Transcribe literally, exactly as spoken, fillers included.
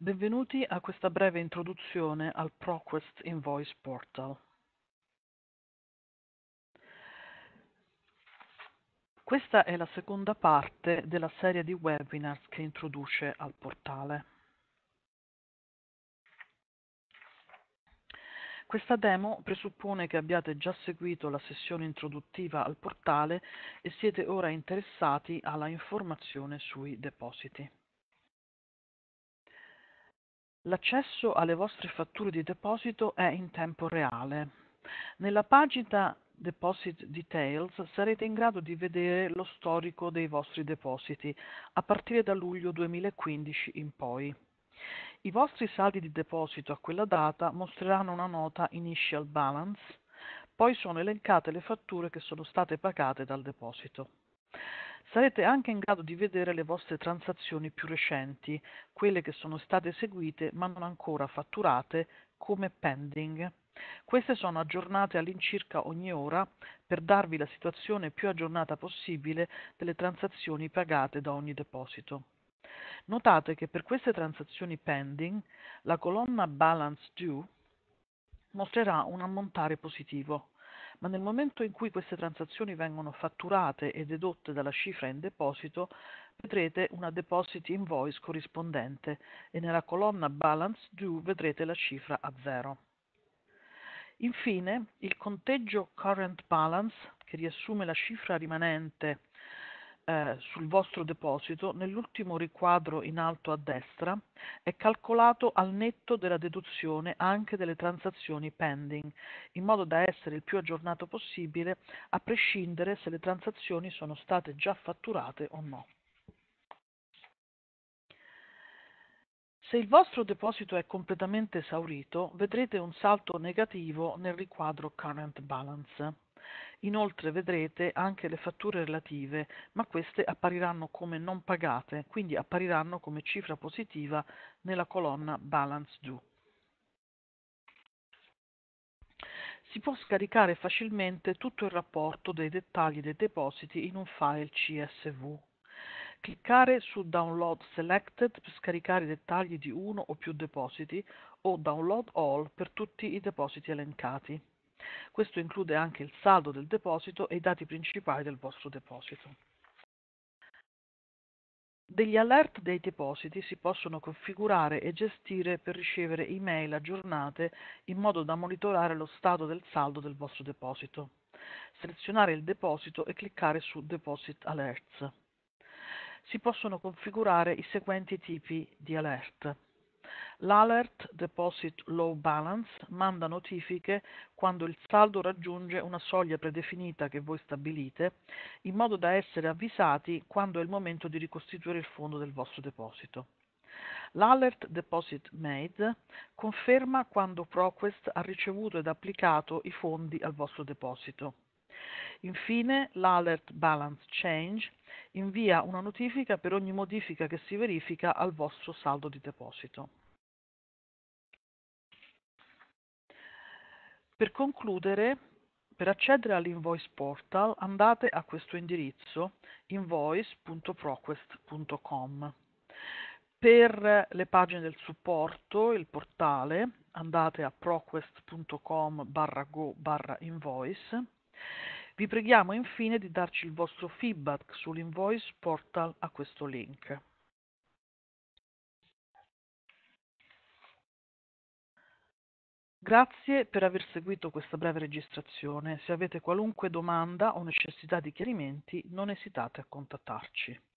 Benvenuti a questa breve introduzione al ProQuest Invoice Portal. Questa è la seconda parte della serie di webinar che introduce al portale. Questa demo presuppone che abbiate già seguito la sessione introduttiva al portale e siete ora interessati alla informazione sui depositi. L'accesso alle vostre fatture di deposito è in tempo reale. Nella pagina Deposit Details sarete in grado di vedere lo storico dei vostri depositi a partire da luglio duemilaquindici in poi. I vostri saldi di deposito a quella data mostreranno una nota Initial Balance, poi sono elencate le fatture che sono state pagate dal deposito. Sarete anche in grado di vedere le vostre transazioni più recenti, quelle che sono state eseguite ma non ancora fatturate come pending. Queste sono aggiornate all'incirca ogni ora per darvi la situazione più aggiornata possibile delle transazioni pagate da ogni deposito. Notate che per queste transazioni pending la colonna Balance Due mostrerà un ammontare positivo, ma nel momento in cui queste transazioni vengono fatturate e dedotte dalla cifra in deposito, vedrete una Deposit Invoice corrispondente e nella colonna Balance Due vedrete la cifra a zero. Infine, il conteggio Current Balance, che riassume la cifra rimanente eh, sul vostro deposito, nell'ultimo riquadro in alto a destra, è calcolato al netto della deduzione anche delle transazioni pending, in modo da essere il più aggiornato possibile, a prescindere se le transazioni sono state già fatturate o no. Se il vostro deposito è completamente esaurito, vedrete un saldo negativo nel riquadro Current Balance. Inoltre vedrete anche le fatture relative, ma queste appariranno come non pagate, quindi appariranno come cifra positiva nella colonna Balance Due. Si può scaricare facilmente tutto il rapporto dei dettagli dei depositi in un file C S V. Cliccare su Download Selected per scaricare i dettagli di uno o più depositi o Download All per tutti i depositi elencati. Questo include anche il saldo del deposito e i dati principali del vostro deposito. Degli alert dei depositi si possono configurare e gestire per ricevere email aggiornate in modo da monitorare lo stato del saldo del vostro deposito. Selezionare il deposito e cliccare su Deposit Alerts. Si possono configurare i seguenti tipi di alert. L'Alert Deposit Low Balance manda notifiche quando il saldo raggiunge una soglia predefinita che voi stabilite, in modo da essere avvisati quando è il momento di ricostituire il fondo del vostro deposito. L'Alert Deposit Made conferma quando ProQuest ha ricevuto ed applicato i fondi al vostro deposito. Infine, l'Alert Balance Change invia una notifica per ogni modifica che si verifica al vostro saldo di deposito. Per concludere, per accedere all'Invoice Portal andate a questo indirizzo invoice punto proquest punto com. Per le pagine del supporto, il portale, andate a proquest punto com barra go barra invoice. Vi preghiamo infine di darci il vostro feedback sull'Invoice Portal a questo link. Grazie per aver seguito questa breve registrazione. Se avete qualunque domanda o necessità di chiarimenti, non esitate a contattarci.